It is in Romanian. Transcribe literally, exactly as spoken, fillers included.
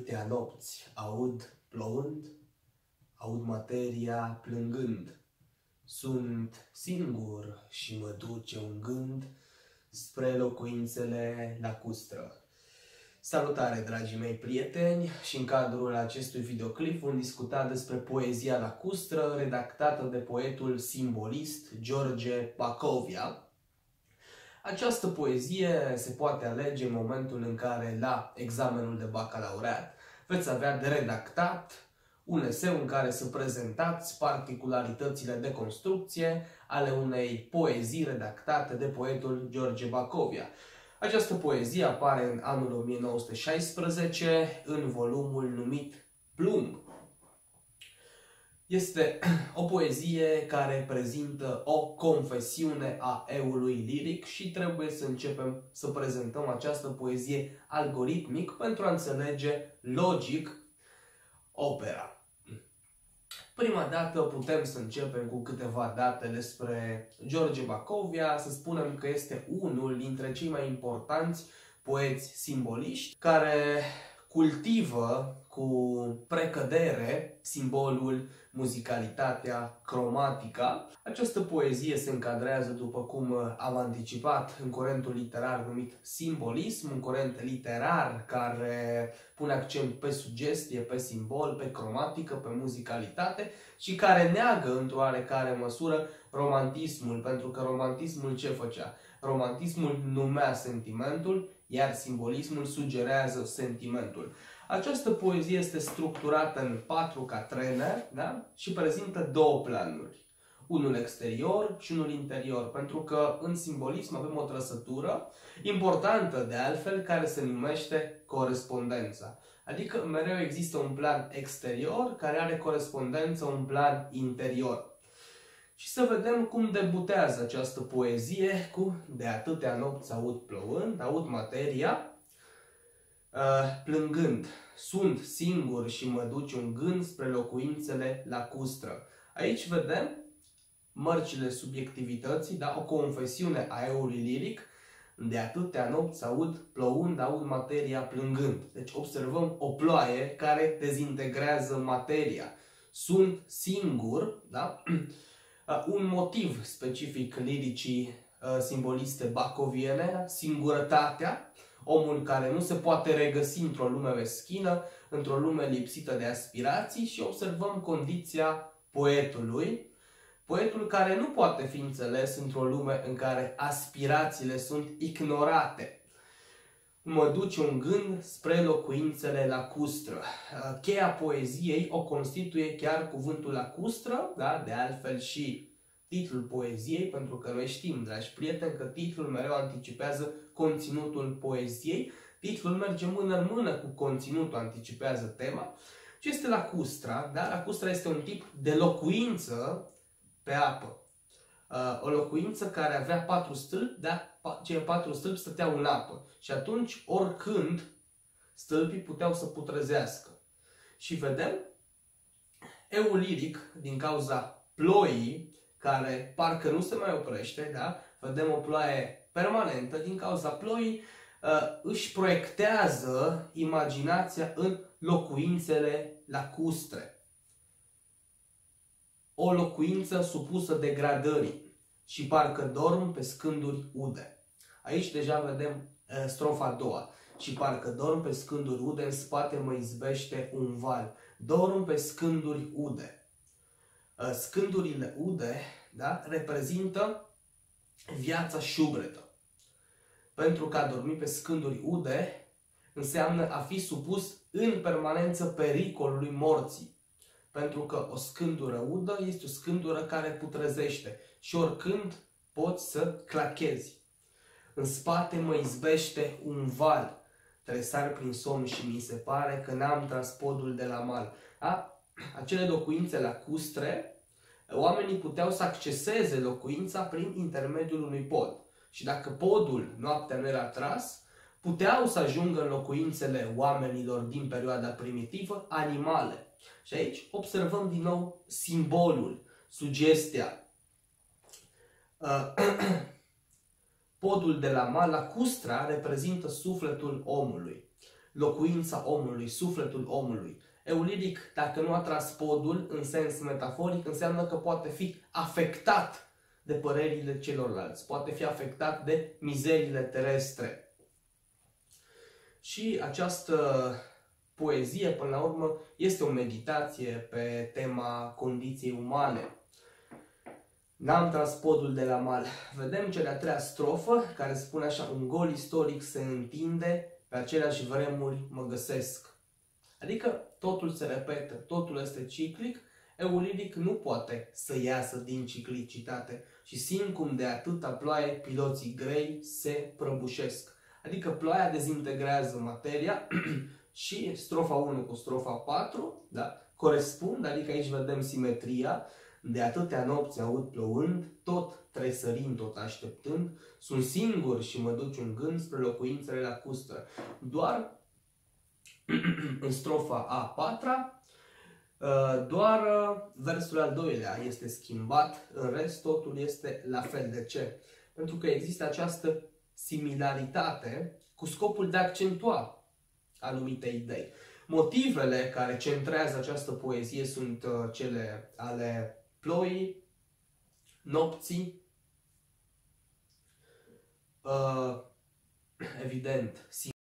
atâtea nopți aud plouând, aud materia plângând. Sunt singur și mă duce un gând spre locuințele lacustră. Salutare, dragii mei prieteni, și în cadrul acestui videoclip vom discuta despre poezia lacustră redactată de poetul simbolist George Bacovia. Această poezie se poate alege în momentul în care, la examenul de bacalaureat, veți avea de redactat un eseu în care să prezentați particularitățile de construcție ale unei poezii redactate de poetul George Bacovia. Această poezie apare în anul o mie nouă sute șaisprezece în volumul numit Plumb. Este o poezie care prezintă o confesiune a eului liric și trebuie să începem să prezentăm această poezie algoritmic pentru a înțelege logic opera. Prima dată putem să începem cu câteva date despre George Bacovia, să spunem că este unul dintre cei mai importanți poeți simboliști care cultivă cu precădere simbolul, muzicalitatea cromatică. Această poezie se încadrează, după cum am anticipat, în curentul literar numit simbolism, un curent literar care pune accent pe sugestie, pe simbol, pe cromatică, pe muzicalitate și care neagă într-o oarecare măsură romantismul, pentru că romantismul ce făcea? Romantismul numea sentimentul, iar simbolismul sugerează sentimentul. Această poezie este structurată în patru catrene, da? Și prezintă două planuri. Unul exterior și unul interior, pentru că în simbolism avem o trăsătură importantă de altfel care se numește corespondența. Adică mereu există un plan exterior care are corespondență un plan interior. Și să vedem cum debutează această poezie cu de atâtea nopți aud plouând, aud materia plângând. Sunt singur și mă duce un gând spre locuințele lacustră. Aici vedem mărcile subiectivității, da? O confesiune a eului liric. De atâtea nopți aud plouând, aud materia plângând. Deci observăm o ploaie care dezintegrează materia. Sunt singur, da? Un motiv specific liricii simboliste bacoviene, singurătatea, omul care nu se poate regăsi într-o lume meschină, într-o lume lipsită de aspirații, și observăm condiția poetului, poetul care nu poate fi înțeles într-o lume în care aspirațiile sunt ignorate. Mă duce un gând spre locuințele lacustră. Cheia poeziei o constituie chiar cuvântul lacustră, da? De altfel și titlul poeziei, pentru că noi știm, dragi prieteni, că titlul mereu anticipează conținutul poeziei. Titlul merge mână în mână cu conținutul, anticipează tema. Ce este lacustra? Da? Lacustra este un tip de locuință pe apă. O locuință care avea patru stâlpi, dar cei patru stâlpi stăteau în apă. Și atunci, oricând, stâlpii puteau să putrezească. Și vedem eul liric, din cauza ploii, care parcă nu se mai oprește, da? Vedem o ploaie permanentă, din cauza ploii își proiectează imaginația în locuințele lacustre. O locuință supusă degradării și parcă dorm pe scânduri ude. Aici deja vedem strofa a doua. Și parcă dorm pe scânduri ude, în spate mă izbește un val. Dorm pe scânduri ude. Scândurile ude, da, reprezintă viața șubredă. Pentru că a dormi pe scânduri ude înseamnă a fi supus în permanență pericolului morții. Pentru că o scândură udă este o scândură care putrezește și oricând poți să clachezi. În spate mă izbește un val. Tresar prin somn și mi se pare că n-am tras podul de la mal. Da? Acele locuințe lacustre, oamenii puteau să acceseze locuința prin intermediul unui pod. Și dacă podul noaptea nu era tras, puteau să ajungă în locuințele oamenilor din perioada primitivă animale. Și aici observăm din nou simbolul, sugestia. Podul de la mal, lacustra, reprezintă sufletul omului. locuința omului, sufletul omului. Euliric, dacă nu a tras podul în sens metaforic, înseamnă că poate fi afectat de părerile celorlalți, poate fi afectat de mizeriile terestre. Și această poezie, până la urmă, este o meditație pe tema condiției umane. N-am tras podul de la mal. Vedem cea de-a treia strofă, care spune așa: un gol istoric se întinde, pe aceleași vremuri mă găsesc. Adică totul se repetă, totul este ciclic. Euliric nu poate să iasă din ciclicitate și simt cum de atâta ploaie piloții grei se prăbușesc. Adică ploaia dezintegrează materia și strofa unu cu strofa patru, da, corespund, adică aici vedem simetria. De atâtea nopți aud plouând, tot tresărind, tot așteptând, sunt singur și mă duci un gând spre locuințele lacustră. Doar în strofa a patra, doar versul al doilea este schimbat, în rest totul este la fel. De ce? Pentru că există această similaritate cu scopul de a accentua anumite idei. Motivele care centrează această poezie sunt cele ale ploii, nopții, evident,